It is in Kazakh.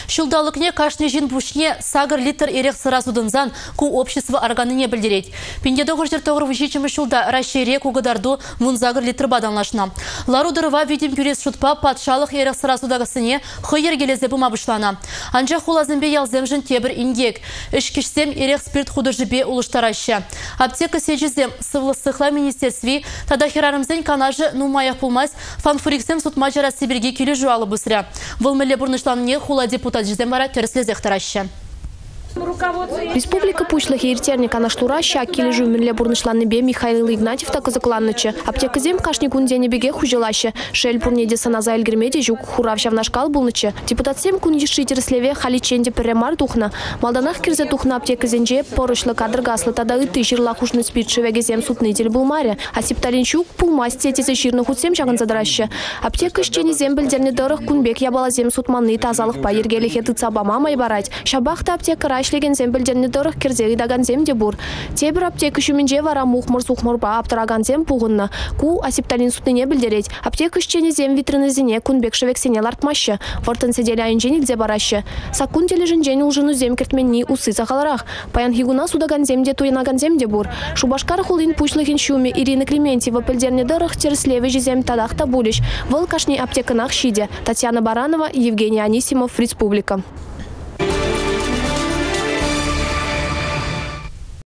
Шулдалыкне кашне жин пушне сагыр литр эрек сыразудынзан ку общество органыне білдерет. Пендедоғыр жертоғыр вжичімі шулда рашире кугадарду мунзагыр литр баданлашна. Ларудырыва видим пюрес шутпа патшалық эрек сыразудагысыне хыйер келезе бұмабышлана. Анжа хулазымбе ялземжін тебір ингек. Ішкішсем эрек спирт худы жібе улыштараща. Аптека сежізем сывлысықла министерстви тада херарымзен канажы нумаяқ пулмайс фанфуриксем сутмажара Сибирге келі жуалы бұсыря. Вылмелі бұрнышланне хула депутат жізден бара терслезек тараща. Республика Пучлахи иртерника на штураща килежу мерле бурнышланны бе Михаил Игнатьев так закланнычы. Аптека зем кашникун дене беге хужелаще. Шель пурнеде саназа эльгермеде жук хуравща в нашкал булнычы. Депутат сем кун ешитер слеве халиченде перемар тухна. Малданах кирзе тухна аптека зенже порышлы кадр гаслы тада и ты жирла хушны спирт шевеге зем сутнитель был маре. А септалинчук пулмасть тетизе жирных утсем жаган задраща. Аптека щени зем бельдерне дорых кунбек ябала зем сутманны тазалых пайергели хеты цаба мама и барать. Шабахта аптека шлеген зембелдерне дорых кирзеги даган земде бур. Тебір аптека шуменже вара мухмыр-сухмырба аптыраган зем пуғынна. Ку асепталин сутыне білдерет. Аптека шчене зем витрины зене кунбек шевексене лартмаще. Вортын седели айынжен илзе бараще. Сакун тележін жен улжыну зем кертменни усы сахаларах. Паян хигуна судаган земде туянаган земде бур. Шубашкар хулин пучлыхин шуме Ирина Клементьева пельдерне дорых терслеве жезем тадахта булищ. Выл кашни аптеканах шиде. Татьяна Баранова, Евгений Анисимов, Республика.